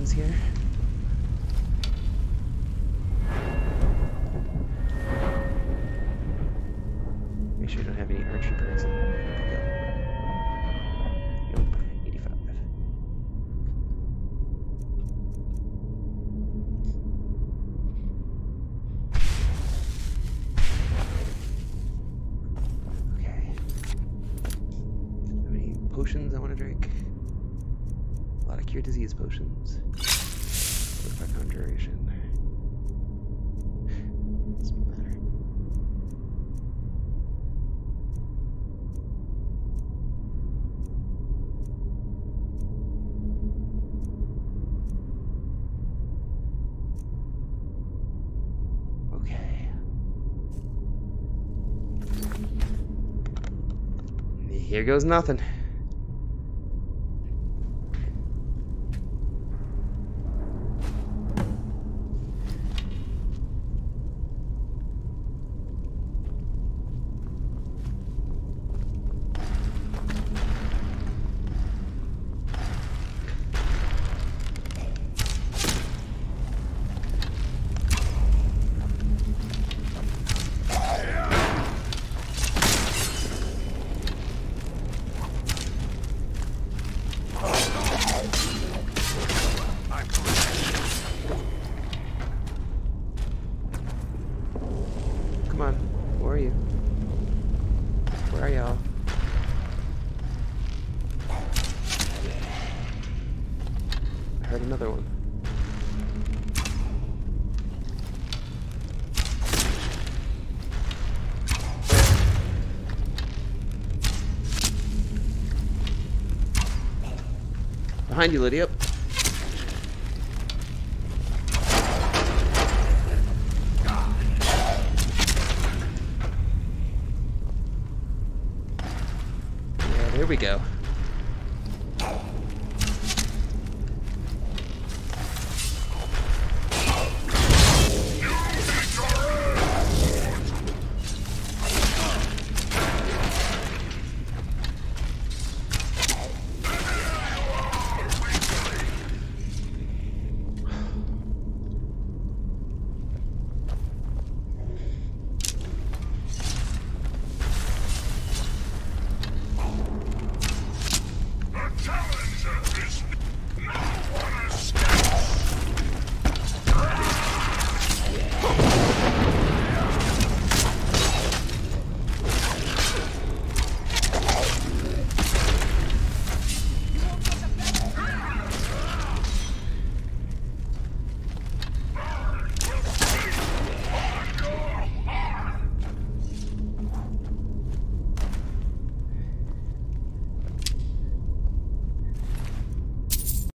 potions here. Make sure you don't have any archery perks. Nope, 85. Okay. How many potions I want to drink? A lot of cure disease potions. Fortify conjuration. Doesn't matter. Okay. Here goes nothing. Come on, where are you? Where are y'all? I heard another one. Behind you, Lydia. Here we go.